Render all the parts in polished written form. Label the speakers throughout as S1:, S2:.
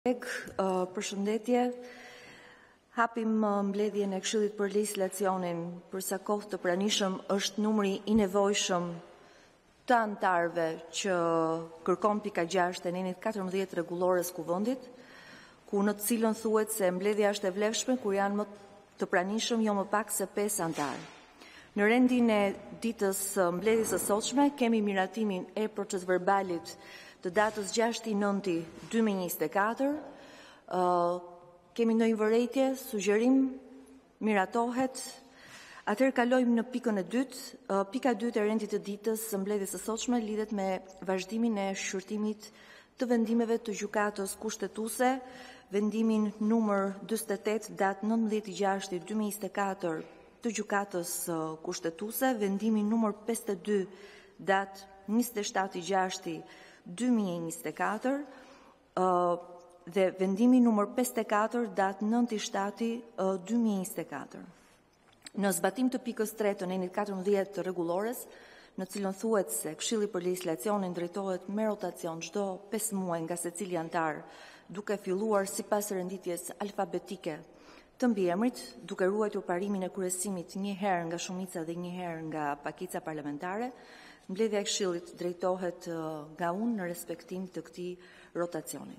S1: Përshëndetje. Hapim mbledhjen e Këshillit për Legjislacionin për sa kohë të pranishëm është numri i nevojshëm të anëtarëve që kërkon pika 6 e nenit 14 rregullores Kuvendit, ku në të cilën thuhet se mbledhja është e vlefshme kur janë më të pranishëm jo më pak se 5 anëtarë. Në rendin e ditës mbledhjes së sotshme kemi miratimin e procesverbalit të datës 6/9/2024, kemi ndonjë vërejtje, sugjerim, miratohet. Atëherë kalojmë në pikën e dytë. Pika 2 e rendit të ditës së mbledhjes së sotshme lidhet me vazhdimin e shqyrtimit të vendimeve të gjykatës kushtetuese, vendimin numër 48 datë 19/6/2024 të gjykatës kushtetuese, vendimin numër 52 datë 27/6/2024 dhe vendimi numër 54 datë 9/7/2024. Në zbatim të pikës 3 të nenit 14 të rregullores, në cilën thuhet se Këshilli për Legjislacionin drejtohet me rotacion çdo 5 muaj nga secili antar, duke filluar sipas renditjes alfabetike të mbiemrit, duke ruajtur parimin e kryesimit një herë nga shumica dhe një herë nga pakica parlamentare, mbledhja e Këshillit drejtohet nga unë në respektim të këtij rotacioni.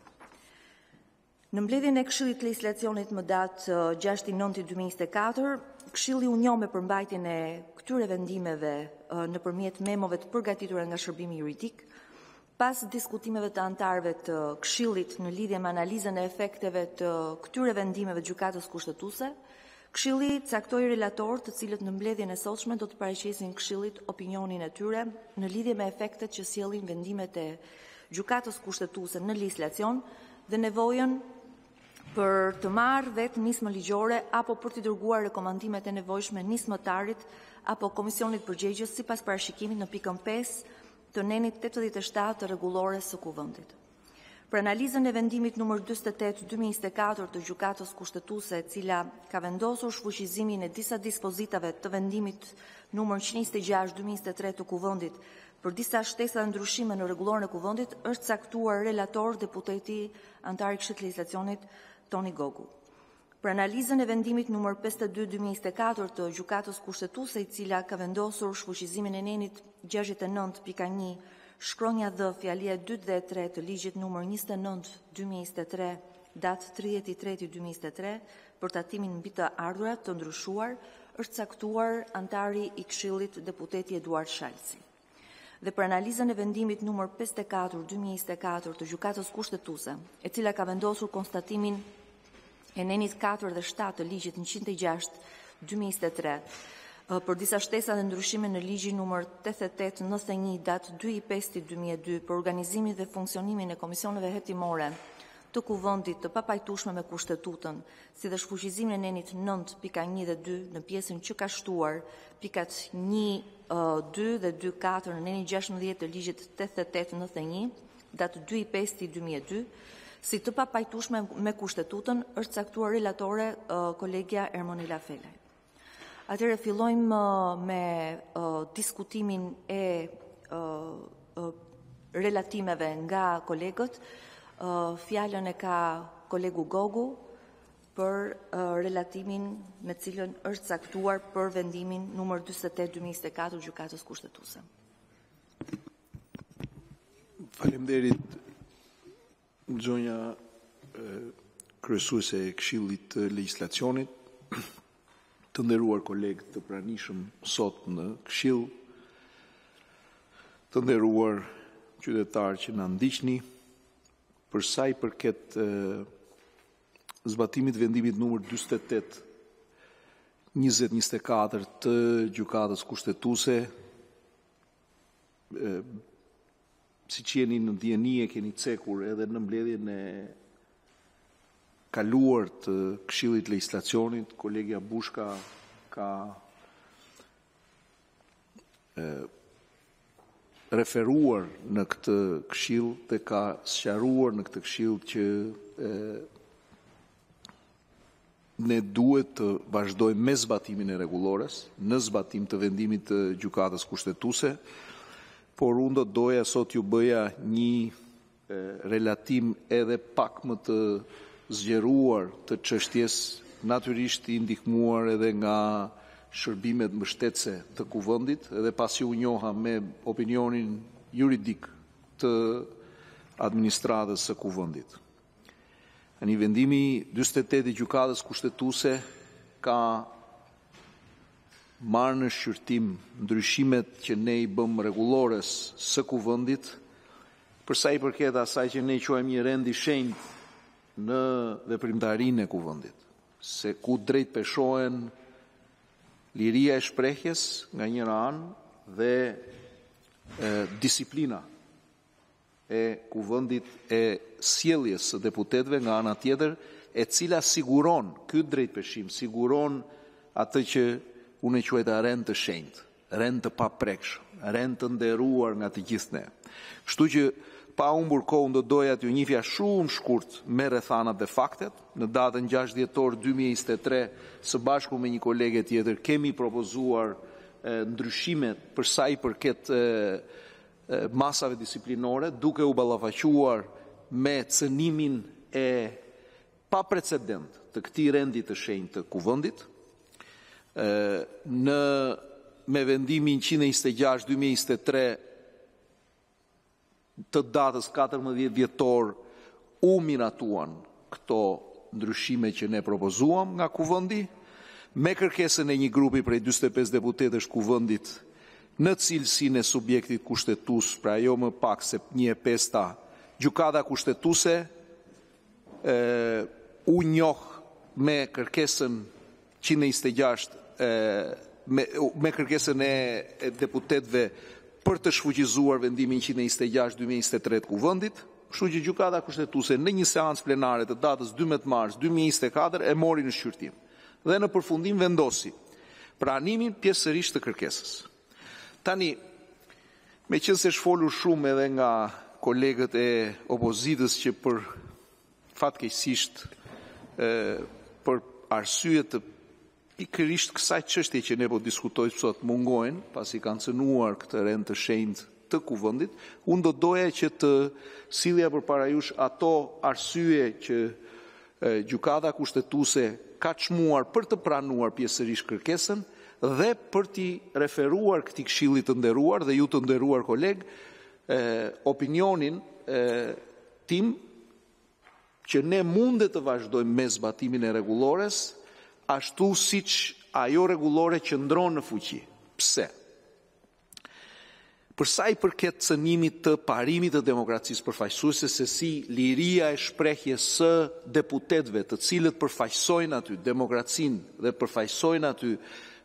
S1: Në mbledhjen e Këshillit të Legjislacionit më datë 6/9/2024, Këshilli u njoh me përmbajtjen e këtyre vendimeve nëpërmjet memove të përgatitura nga shërbimi juridik. Pas diskutimeve të anëtarëve të Këshillit në lidhje me analizën e efekteve të këtyre vendimeve të gjykatës kushtetuese, Këshilli caktoi relator të cilët në mbledhjen e sotshme do të paraqesin Këshillit opinionin e tyre në lidhje me efektet që sjellin vendimet e gjykatës kushtetuese në legjislacion dhe nevojën për të marrë vetë nismë ligjore apo për të dërguar rekomandimet e nevojshme nismëtarit apo komisionit përgjegjës sipas parashikimit në pikën 5 të nenit 87 të rregullores së Kuvendit. Për analizën e vendimit numër 48/2024 të gjykatës kushtetuese, e cila ka vendosur shfuqizimin e disa dispozitave të vendimit numër 126/2023 të Kuvendit për disa shtesa ndryshime në rregulloren e Kuvendit, është caktuar relator deputeti antar i Këshillit të Legjislacionit Toni Gogu. Për analizën e vendimit numër 52/2024 të gjykatës kushtetuese, e cila ka vendosur shfuqizimin e nenit 69.1 shkronja D fjalia 2 dhe 3 të ligjit numër 29/2023 datë 30/3/2023 për tatimin mbi të ardhurat të ndryshuar, është caktuar antari i Këshillit deputeti Eduard Shalci. Dhe për analizën e vendimit numër 54/2024 të gjykatës kushtetuese, e cila ka vendosur konstatimin e nenit 4 dhe 7 të ligjit 106/2023 për disa shtesa dhe ndryshime në ligjin numër 88/91 datë 2/5/2002 për organizimin dhe funksionimin e komisioneve hetimore të Kuvendit të papajtueshme me kushtetutën, si dhe shfuqizimin e nenit 9.1 dhe 2 në pjesën që ka shtuar pikat 1, 2 dhe 2.4 në nenin 16 të ligjit 88/91 datë 2/5/2002, si të papajtueshme me kushtetutën, është caktuar relatore kolegja Ermonila Felaj. Atëherë fillojmë me diskutimin e relatimeve nga kolegët. Fjalën e ka kolegu Gogu për relatimin me cilën është caktuar për vendimin numër 48/2024 gjykatës kushtetuese.
S2: Faleminderit zonja kryesuese e Këshillit të Legjislacionit, të nderuar kolegë të pranishëm sot në Këshill, të nderuar qytetarë që na ndiqni, për sa i përket zbatimit vendimit numër 48/2024 të gjykatës kushtetuese, siç jeni në dieni e keni cekur edhe në mbledhjen e kaluar të Këshillit të Legjislacionit, kolegja Bushka ka referuar në këtë këshill dhe ka sqaruar në këtë këshill që ne duhet të vazhdojmë me zbatimin e rregullores, në zbatim të vendimit të gjykatës kushtetuese, por unë do doja sot ju bëja një relatim edhe pak më të zgjeruar të çështjes, natyrisht i ndihmuar edhe nga shërbimet mbështetëse të kuvendit, edhe pasi u njoha me opinionin juridik të administratës së kuvendit. Një vendimi 48 i gjykatës kushtetuese ka marrë në shqyrtim ndryshimet që ne i bëm rregullores së kuvendit, për sa i përket asaj që ne quajmë një rend i shenjtë në veprimtarinë e kuvendit, se ku drejt peshohen liria e shprehjes nga njëra anë dhe disiplina e kuvendit e sjelljes së deputetëve nga ana tjetër, e cila siguron, ky drejtpeshim siguron atë që unë e quajta rend të shenjtë, rend të paprekshëm, rend të nderuar nga të gjithë ne. Kështu që pa humbur kohë do doja t'ju njifja shumë shkurt me rrethanat dhe faktet. Në datën 6 dhjetor 2023, së bashku me një kolege tjetër, kemi propozuar ndryshimet për sa i përket masave disiplinore, duke u ballafaquar me cënimin e pa precedent të këtij rendi të shenjtë të kuvendit, me vendimin 126/2023 të datës 14 dhjetor u miratuan këto ndryshime që ne propozuam nga kuvendi, me kërkesën e një grupi prej 45 deputetësh kuvendit në cilësinë e subjektit kushtetues, pra jo më pak se 1/5 gjykata kushtetuese u njoh me kërkesën 126 me kërkesën e deputetëve për të shfuqizuar vendimin 126/2023 të kuvendit, kështu që gjykata kushtetuese në një seancë plenare të datës 12 mars 2024 e mori në shqyrtim dhe në përfundim vendosi pranimin pjesërisht të kërkesës. Tani, me qenë se shfolur shumë edhe nga kolegët e opozitës që për fatkeqësisht për arsye të pikërisht kësaj çështje që ne po diskutojmë sot mungojnë, pasi kanë cënuar këtë rend të shenjtë të kuvendit, unë do doja që të sillja përpara jush ato arsye që gjykata kushtetuese ka çmuar për të pranuar pjesërisht kërkesën dhe për t'i referuar këtij këshilli të nderuar dhe ju të nderuar koleg, opinionin tim që ne mundet të vazhdojmë me zbatimin e rregullores, ashtu siç ajo rregullore qëndron në fuqi. Pse? Për sa i përket cënimit të parimit të demokracisë përfaqësuese, se si liria e shprehjes së deputetëve, të cilët përfaqësojnë aty demokracinë dhe përfaqësojnë aty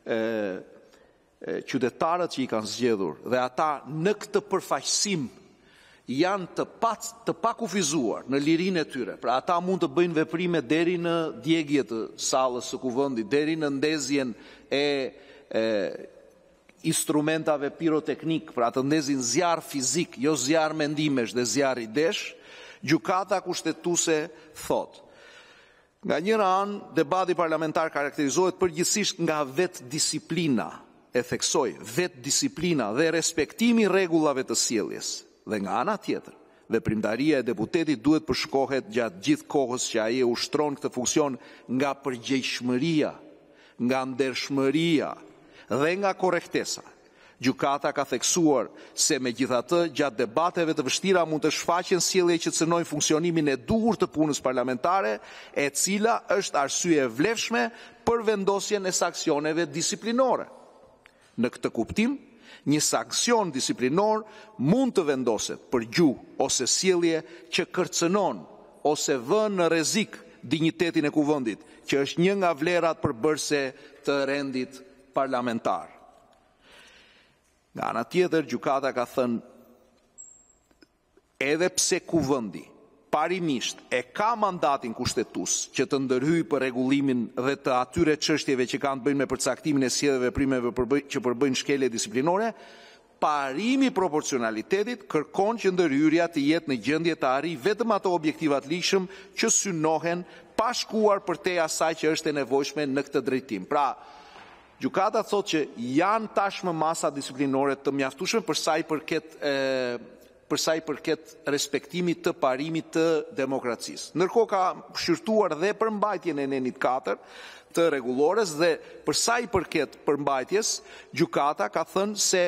S2: qytetarët që i kanë zgjedhur, dhe ata në këtë përfaqësim janë të pakufizuar në lirinë e tyre. Pra ata mund të bëjnë veprime deri në djegje të sallës së kuvendit, deri në ndezjen e instrumentave piroteknik, pra të ndezin zjarr fizik, jo zjarr mendimesh dhe zjarr idesh. Gjykata kushtetuese thotë: nga njëra anë, debati parlamentar karakterizohet përgjithsisht nga vetë disiplina, e theksoj, vetë disiplina dhe respektimi rregullave të sjelljes. Dhe nga ana tjetër, veprimtaria e deputetit duhet përshkohet gjatë gjithë kohës që ai e ushtron këtë funksion nga përgjegjshmëria, nga ndershmëria dhe nga korrektesa. Gjykata ka theksuar se megjithatë gjatë debateve të vështira mund të shfaqen sjellje që cënojnë funksionimin e duhur të punës parlamentare, e cila është arsye e vlefshme për vendosjen e sanksioneve disiplinore. Në këtë kuptim, një sanksion disiplinor mund të vendoset për gjuhë ose sjellje që kërcënon ose vën në rrezik dinjitetin e kuvendit, që është një nga vlerat përbërëse të rendit parlamentar. Nga ana tjetër, gjykata ka thënë edhe pse kuvendi parimisht e ka mandatin kushtetues që të ndërhyjë për rregullimin dhe të atyre çështjeve që kanë të bëjnë me përcaktimin e sjelljes veprimeve që përbëjnë shkelje disiplinore, parimi proporcionalitetit kërkon që ndërhyrja të jetë në gjendje të arrijë vetëm ato objektivat ligjshëm që synohen pa shkuar përtej asaj që është e nevojshme në këtë drejtim. Pra, gjykata thotë që janë tashmë masa disiplinore të mjaftueshme për sa i përket për sa i përket respektimit të parimit të demokracisë. Ndërkohë ka shqyrtuar dhe përmbajtjen e nenit 4 të rregullores dhe për sa i përket përmbajtjes, gjykata ka thënë se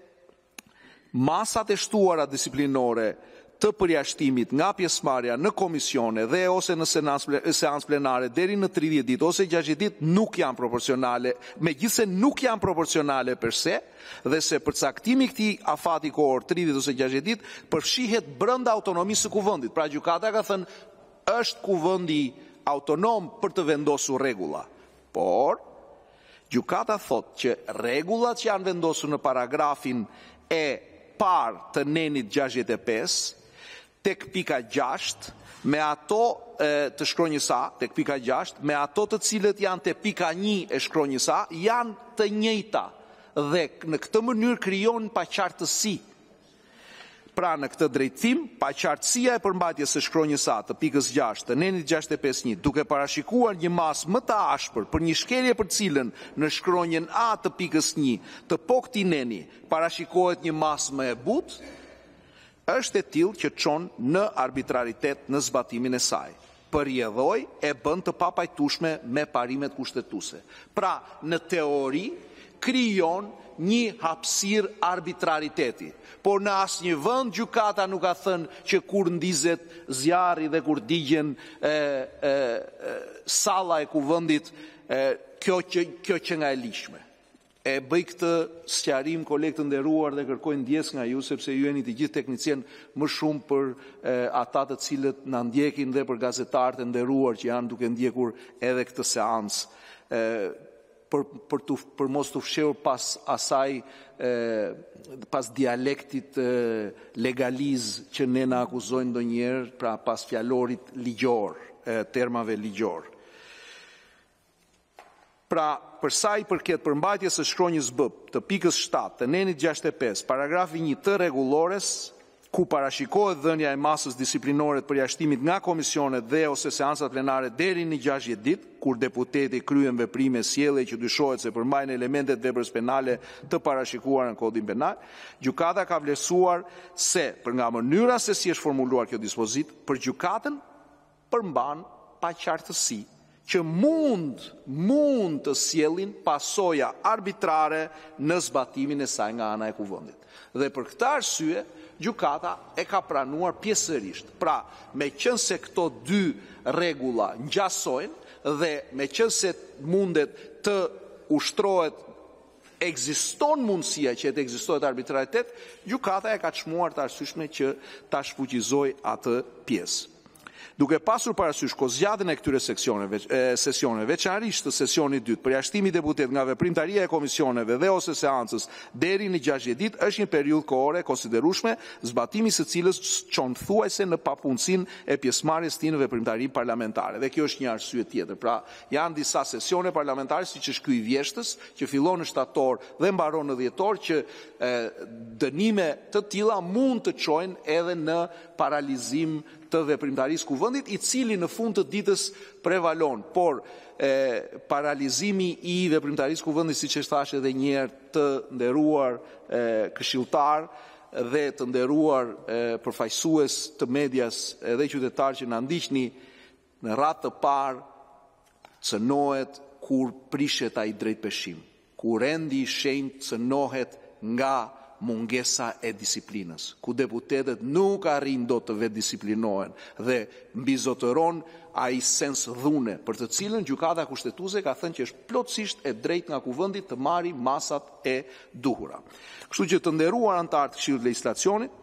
S2: masat e shtuara disiplinore të përjashtimit nga pjesëmarrja në komisione dhe ose në seancë plenare deri në 30 ditë ose 60 ditë nuk janë proporcionale, megjithëse nuk janë proporcionale per se, dhe se përcaktimi i këtij afati kohor 30 ose 60 ditë përfshihet brenda autonomisë së kuvendit. Pra gjykata ka thënë është kuvendi autonom për të vendosur rregulla. Por gjykata thotë që rregullat që janë vendosur në paragrafin e parë të nenit 65 tek pika 6 me ato të shkronjës A, tek pika 6, me ato të cilët janë te pika 1 e shkronjës A, janë të njëjta dhe në këtë mënyrë krijon paqartësi. Pra në këtë drejtim, paqartësia e përmbajtjes së shkronjës A të pikës 6 të nenit 651, duke parashikuar një masë më të ashpër për një shkelje për cilën në shkronjën A të pikës 1 të po këtij neni parashikohet një masë më e butë, është e tillë që çon në arbitraritet në zbatimin e saj. Përjedhoj e bën të papajtueshme me parimet kushtetuese. Pra, në teori krijon një hapësirë arbitrariteti. Por në asnjë vend gjykata nuk ka thënë që kur ndizet zjarri dhe kur digjen salla e kuvendit, kjo që nga e lishme. E bëj këtë sqarim kolegë të nderuar dhe kërkoj ndjes nga ju, sepse ju jeni të gjithë teknicien më shumë për ata të cilët na ndjekin dhe për gazetarët e nderuar që janë duke ndjekur edhe këtë seancë, për mos të fshehur pas asaj, pas dialektit legaliz që ne na akuzojnë ndonjëherë, pra pas fjalorit ligjor, termave ligjor. Pra, për sa i përket përmbajtjes së shkronjës B të pikës 7 të nenit 65, paragrafi 1 të rregullores, ku parashikohet dhënia e masës disiplinore të përjashtimit nga komisionet dhe ose seancat plenare deri në 60 ditë, kur deputeti kryen veprime sjellje që dyshohet se përmbajnë elementet veprës penale të parashikuara në kodin penal, gjykata ka vlerësuar se për nga mënyra se si është formuluar kjo dispozit, për gjykatën përmban paqartësi që mund të sjellin pasoja arbitrare në zbatimin e saj nga ana e kuvendit. Dhe për këtë arsye, gjykata e ka pranuar pjesërisht. Pra, meqense këto dy rregulla ngjasojnë dhe meqense mundet të ushtrohet, ekziston mundësia që të ekzistohet arbitraritet, gjykata e ka çmuar të arsyeshme që ta shfuqizoj atë pjesë. Duke pasur parasysh kozgjatën e këtyre sesioneve, veçanërisht të sesionit dytë, përjashtimi i deputet nga veprimtaria e komisioneve dhe ose seancës deri në 60 ditë është një periudhë kohore konsiderueshme, zbatimi së cilës çon thuajse në papunësinë e pjesëmarrjes së tij në veprimtarinë parlamentare. Dhe kjo është një arsye tjetër. Pra, janë disa sesione parlamentare, siç është ky i vjeshtës, që fillon në shtator dhe mbaron në dhjetor, që dënime të tilla mund të çojnë edhe në paralizim të veprimtarisë kuvendit, i cili në fund të ditës prevalon, por paralizimi i veprimtarisë kuvendit, siç e thash edhe një herë, të nderuar këshilltar dhe të nderuar përfaqësues të medias dhe qytetarë që na ndiqni, në radhë të parë cënohet kur prishet ai drejt peshim, kur rendi i shenjtë cënohet nga mungesa e disiplinës, ku deputetët nuk arrin dot të vetë disiplinohen dhe mbizotëron ai sens dhune, për të cilën gjykata kushtetuese ka thënë që është plotësisht e drejtë nga kuvendi të marrë masat e duhura. Kështu që të nderuar anëtar të Këshillit Legjislacionit,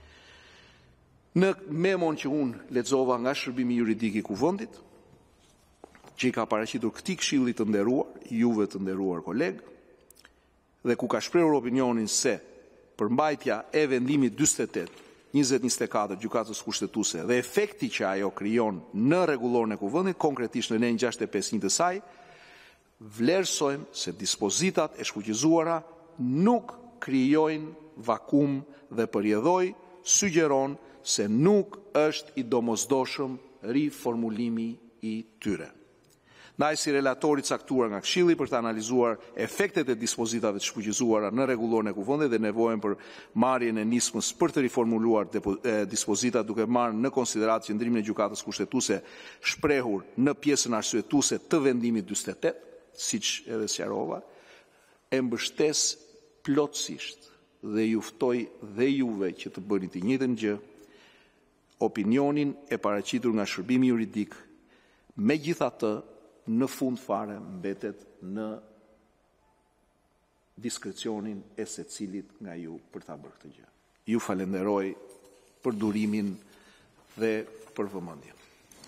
S2: në memon që unë lexova nga Shërbimi Juridik i Kuvendit, që i ka paraqitur këtij Këshilli të nderuar, juve të nderuar kolegë, dhe ku ka shprehur opinionin se përmbajtja e vendimit 48/2024 gjykatës kushtetuese dhe efekti që ajo krijon në rregulloren e kuvendit, konkretisht në nenin 651 të saj, vlerësojmë se dispozitat e shfuqizuara nuk krijojnë vakum dhe përjedhoj sugjeron se nuk është i domosdoshëm riformulimi i tyre. Ndaj si relatori caktuar nga Këshilli për të analizuar efektet e dispozitave të shfuqizuara në rregulloren e kuvendit dhe nevojën për marrjen e nismës për të riformuluar dispozitat duke marrë në konsiderat qëndrimin e gjykatës kushtetuese shprehur në pjesën arsyetuese të vendimit 48, siç edhe sqarova, e mbështes plotësisht dhe ju ftoj dhe juve që të bëni të njëjtën gjë, opinionin e paraqitur nga shërbimi juridik, megjithatë në fund fare mbetet në diskrecionin e secilit nga ju për ta bërë këtë gjë. Ju falenderoj për durimin dhe për vëmendjen.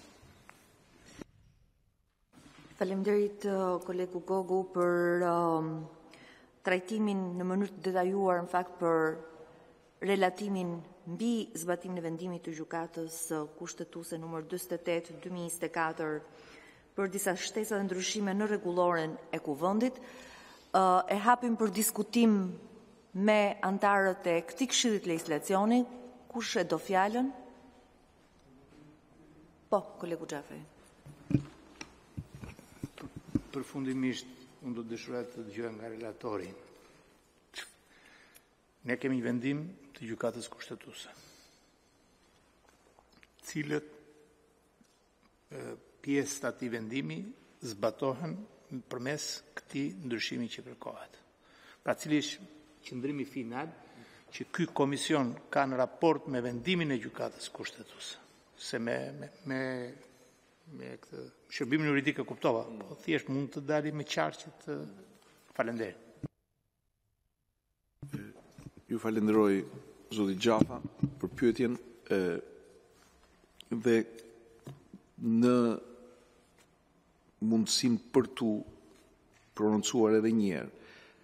S1: Faleminderit kolegu Gogu për trajtimin në mënyrë të detajuar në fakt për relatimin mbi zbatimin e vendimit të gjykatës kushtetuese numër 48/2024 për disa shtesa dhe ndryshime në rregulloren e kuvendit. E hapim për diskutim me antarët e këtij këshilli të legjislacionit. Kush e do fjalën? Po, kolegu Xhaferi.
S3: Përfundimisht, unë do dëshiroja të dëgjoj nga relatori. Ne kemi një vendim të gjykatës kushtetuese, cilët pjesë të atij vendimi zbatohen përmes këtij ndryshimi që kërkohet. Pra cili është qëndrimi final që ky komision ka në raport me vendimin e gjykatës kushtetuese. Se me këtë shërbimin juridik e kuptova, po thjesht mund të dalim me qartë që të falenderoj.
S2: Ju falenderoj zoti Gjafa për pyetjen dhe në mundësin për të prononcuar edhe një herë.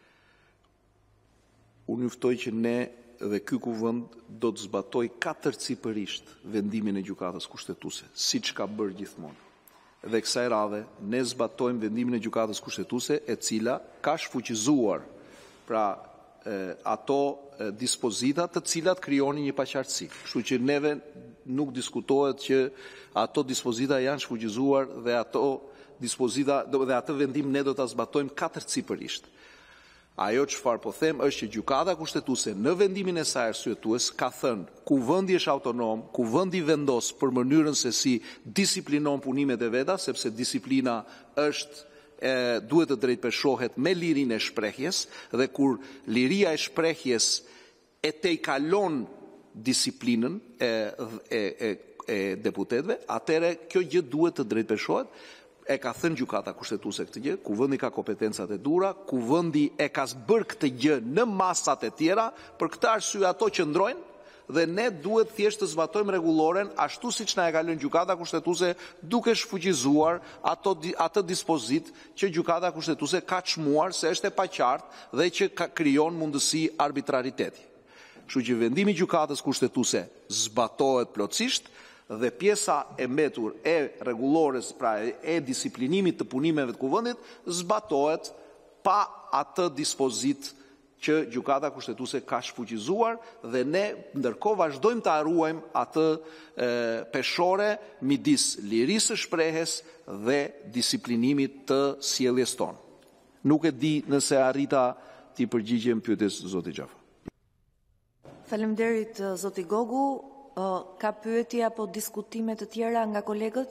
S2: Unë juftoj që ne dhe ky kuvend do të zbatoj katërcipërisht vendimin e gjykatës kushtetuese, siç ka bërë gjithmonë. Dhe kësaj radhe ne zbatojmë vendimin e gjykatës kushtetuese e cila ka shfuqizuar pra ato dispozita të cilat krijonin një paqartësi. Kështu që neve nuk diskutohet që ato dispozita janë shfuqizuar dhe ato dispozita dhe atë vendim ne do ta zbatojmë katërcipërisht. Ajo çfarë po them është që gjykata kushtetuese në vendimin e saj arsyetues ka thënë kuvendi është autonom, kuvendi vendos për mënyrën se si disiplinon punimet e veta, sepse disiplina duhet të drejtpeshohet me lirinë e shprehjes dhe kur liria e shprehjes e tejkalon disiplinën e deputetëve, atëherë kjo gjë duhet të drejtpeshohet. E ka thënë gjykata kushtetuese këtë gjë, kuvendi ka kompetencat e dhura, kuvendi e ka bërë këtë gjë në masat e tjera, për këtë arsye ato qëndrojnë dhe ne duhet thjesht të zbatojmë rregulloren ashtu siç na e ka lënë gjykata kushtetuese, duke shfuqizuar atë dispozit që gjykata kushtetuese ka çmuar se është e paqartë dhe që krijon mundësi arbitrariteti. Kështu që vendimi i gjykatës kushtetuese zbatohet plotësisht dhe pjesa e mbetur e rregullores, pra e disiplinimit të punimeve të kuvendit, zbatohet pa atë dispozit që gjykata kushtetuese ka shfuqizuar dhe ne ndërkohë vazhdojmë të ruajmë atë peshore midis lirisë së shprehjes dhe disiplinimit të sjelljes tonë. Nuk e di nëse arrita t'i përgjigjem pyetjes zotit Gjafa.
S1: Faleminderit zoti Gogu. Ka pyetje apo diskutime të tjera nga kolegët?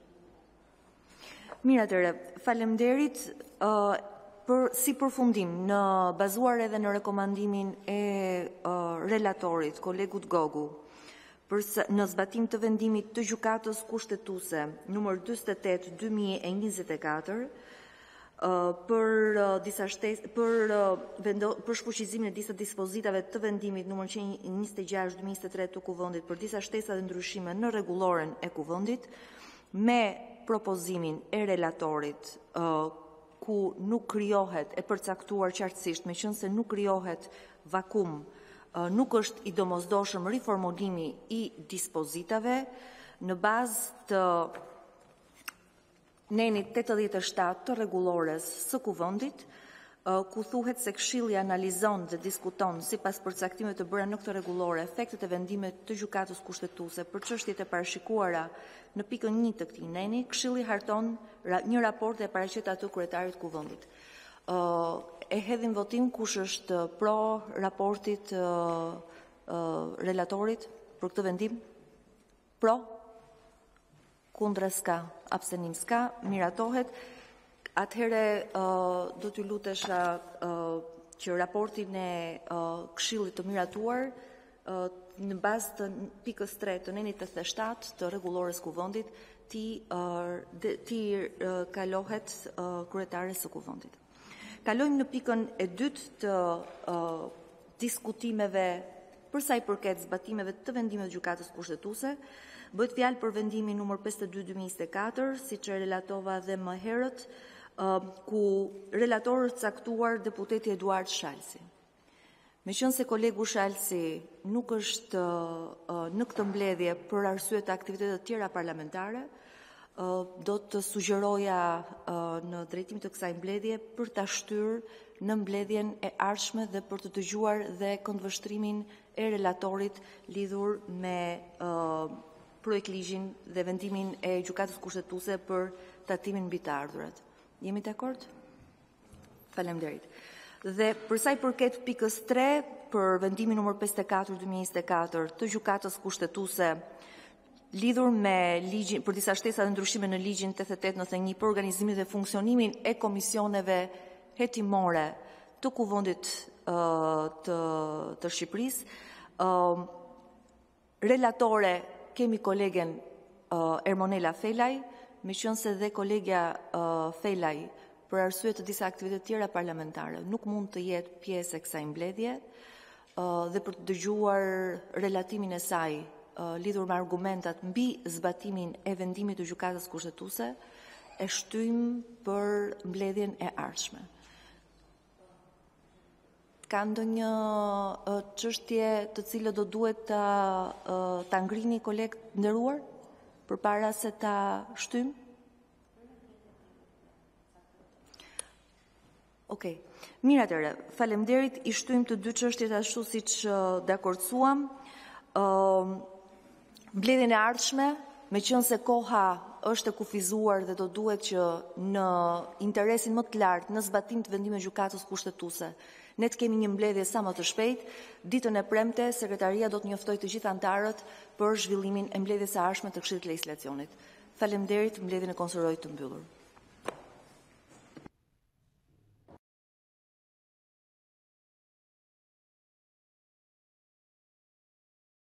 S1: Mirë atëre, faleminderit si përfundim në bazuar edhe në rekomandimin e relatorit, kolegut Gogu, në zbatim të vendimit të gjykatës kushtetuese numër 48/2024 për shfuqizimin e disa dispozitave të vendimit numër 126/2023 të kuvendit për disa shtesa dhe ndryshime në rregulloren e kuvendit me propozimin e relatorit ku nuk krijohet e përcaktuar qartësisht, meqense nuk krijohet vakum, nuk është i domosdoshëm riformulimi i dispozitave në bazë të nenit 87 të rregullores së kuvendit, ku thuhet se Këshilli analizon dhe diskuton sipas përcaktimeve të bëra në këtë rregullore efektet e vendimit të gjykatës kushtetuese për çështjet e parashikuara në pikën 1 të këtij neni, Këshilli harton një raport dhe paraqet atë kryetarit të kuvendit. E hedhim votim kush është pro raportit relatorit për këtë vendim? Pro? Kundra s'ka, abstenim s'ka, miratohet. Atëhere do t'ju lutesha që raportin e Këshillit të miratuar në bazë të pikës 3 të nenit 87 të rregullores kuvendit ti kalohet kryetares së kuvendit. Kalojmë në pikën e 2 të diskutimeve për sa i përket zbatimeve të vendimeve të gjykatës kushtetuese. Bëhet fjalë për vendimin numër 52/2024, siç e relatova dhe më herët, ku relatorët caktuar deputeti Eduard Shalsi. Meqense kolegu Shalsi nuk është në këtë mbledhje për arsye të aktivitetet tjera parlamentare, do të sugjeroja në drejtim të kësaj mbledhje për ta shtyrë në mbledhjen e ardhshme dhe për të dëgjuar dhe këndvështrimin e relatorit lidhur me projekt ligjin dhe vendimin e gjykatës kushtetuese për tatimin mbi të ardhurat. Jemi dakord? Faleminderit. Dhe për sa i përket pikës 3 për vendimin numër 54/2024 të gjykatës kushtetuese lidhur me ligjin për disa shtesa dhe ndryshime në ligjin 88/91 për organizimin dhe funksionimin e komisioneve hetimore të kuvendit të Shqipërisë, relatore kemi kolegen Ermonela Felaj, meqense dhe kolegja Felaj për arsye të disa aktivitetet tjera parlamentare nuk mund të jetë pjesë e kësaj mbledhje dhe për të dëgjuar relatimin e saj lidhur me argumentat mbi zbatimin e vendimit të gjykatës kushtetuese, e shtyjmë për mbledhjen e ardhshme. Ka ndonjë çështje të cilën do duhet ta ngrini koleg nderuar përpara se ta shtyjmë? Okej. Mirë atëherë, faleminderit, i shtyjmë të dy çështjet ashtu siç dakordsuam. Mbledhjen e ardhshme, meqense koha është e kufizuar dhe do duhet që në interesin më të lartë në zbatim të vendimeve gjykatës kushtetuese ne të kemi një mbledhje sa më të shpejtë. Ditën e premte, sekretaria do të njoftojë të gjithë anëtarët për zhvillimin e mbledhjes së ardhshme të Këshillit të Legjislacionit. Faleminderit, mbledhjen e konsideroj të mbyllur.